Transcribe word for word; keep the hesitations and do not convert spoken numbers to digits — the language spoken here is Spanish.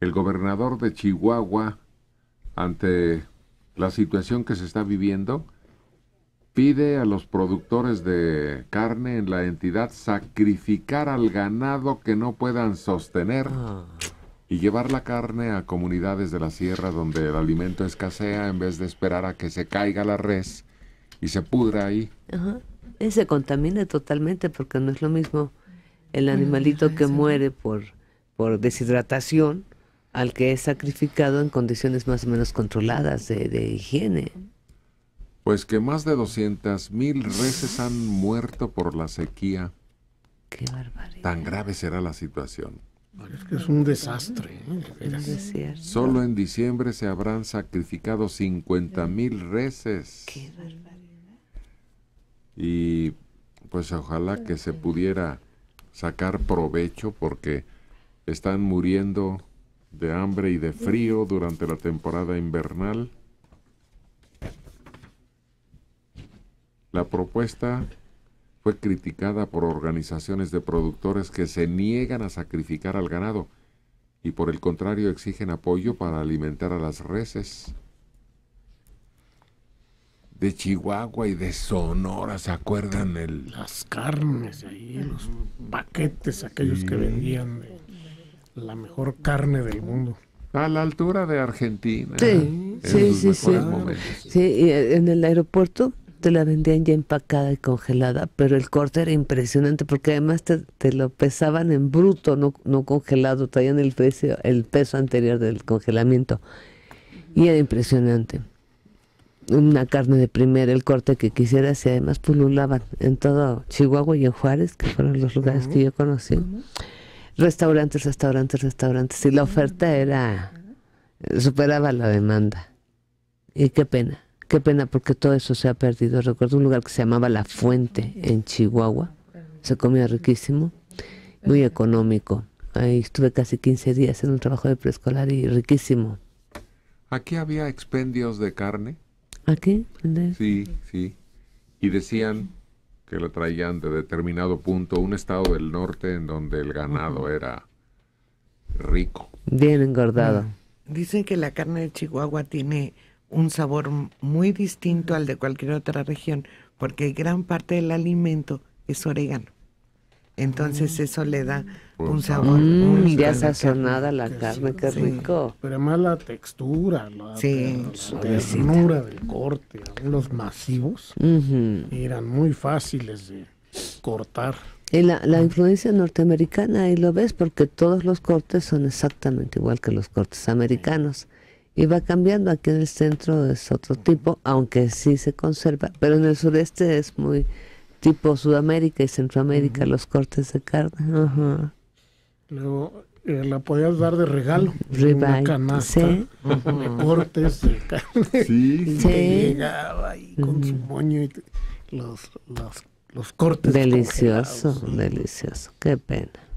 el gobernador de Chihuahua, ante la situación que se está viviendo, pide a los productores de carne en la entidad sacrificar al ganado que no puedan sostener Ah. y llevar la carne a comunidades de la sierra donde el alimento escasea en vez de esperar a que se caiga la res y se pudra ahí. Ajá. Y se contamina totalmente porque no es lo mismo el animalito que muere por, por deshidratación al que es sacrificado en condiciones más o menos controladas de, de higiene. Pues que más de doscientas mil reses han muerto por la sequía. Qué barbaridad. Tan grave será la situación. Es que es un desastre, ¿eh? De veras. Es cierto. Solo en diciembre se habrán sacrificado cincuenta mil reses. Qué barbaridad. Y pues ojalá que se pudiera sacar provecho porque están muriendo de hambre y de frío durante la temporada invernal. La propuesta fue criticada por organizaciones de productores que se niegan a sacrificar al ganado y por el contrario exigen apoyo para alimentar a las reses. De Chihuahua y de Sonora, ¿se acuerdan? El... Las carnes ahí, los paquetes aquellos que vendían de la mejor carne del mundo. A la altura de Argentina. Sí, en sí, sus sí, mejores sí. momentos. Sí, y en el aeropuerto te la vendían ya empacada y congelada, pero el corte era impresionante porque además te, te lo pesaban en bruto, no, no congelado, traían el peso, el peso anterior del congelamiento y era impresionante. Una carne de primera, el corte que quisieras y además pululaban en todo Chihuahua y en Juárez, que fueron los lugares que yo conocí. Restaurantes, restaurantes, restaurantes y la oferta era, superaba la demanda. Y qué pena. Qué pena porque todo eso se ha perdido. Recuerdo un lugar que se llamaba La Fuente en Chihuahua. Se comía riquísimo, muy económico. Ahí estuve casi quince días en un trabajo de preescolar y riquísimo. Aquí había expendios de carne. ¿Aquí? ¿Dónde? Sí, sí. Y decían que lo traían de determinado punto, un estado del norte en donde el ganado era rico. Bien engordado. Dicen que la carne de Chihuahua tiene un sabor muy distinto al de cualquier otra región, porque gran parte del alimento es orégano. Entonces eso le da un sabor Mm, único ya a la sazonada carne. la Que carne, sí, qué sí. rico. Pero además la textura, la, Sí, la suavecita. ternura del corte, aún los masivos, Ujú. eran muy fáciles de cortar. Y la, la influencia norteamericana, ahí lo ves, porque todos los cortes son exactamente igual que los cortes americanos. Y va cambiando, aquí en el centro es otro tipo, aunque sí se conserva, pero en el sureste es muy tipo Sudamérica y Centroamérica, los cortes de carne. Ajá. Luego eh, la podías dar de regalo, Ribeye, una canasta sí. de cortes de carne. Sí, Y Sí. te llegaba ahí con su moño y te- los, los, los cortes Delicioso, congelados. delicioso. Qué pena.